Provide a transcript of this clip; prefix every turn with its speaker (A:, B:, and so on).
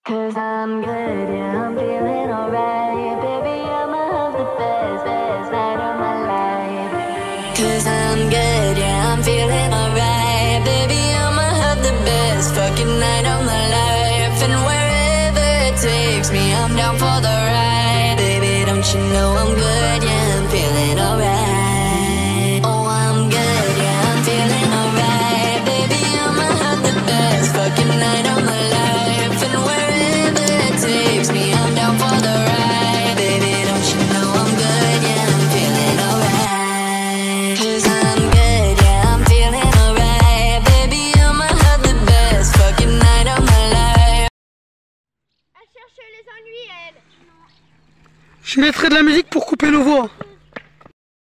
A: 'Cause I'm good, yeah, I'm feeling alright. Baby, I'ma have the best, best night of my life. 'Cause I'm good, yeah, I'm feeling alright. Baby, I'ma have the best fucking night of my life. And wherever it takes me, I'm down for the ride. Baby, don't you know I'm good, yeah, I'm feeling alright. Oh, I'm good, yeah, I'm feeling alright. Baby, I'ma have the best fucking night of my life. And wherever it takes me, I'm down for the ride. Baby, don't you know I'm good, yeah, I'm feeling alright. 'Cause I'm good, yeah, I'm feeling alright. Baby, I'ma have the best fucking night of my life.
B: Elle cherche les ennuis, elle.
C: Je mettrai de la musique pour couper nos voix.